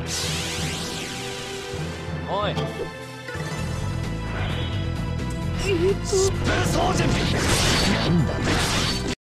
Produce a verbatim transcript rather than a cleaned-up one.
おい。 えっと疾風掃除。なんだね。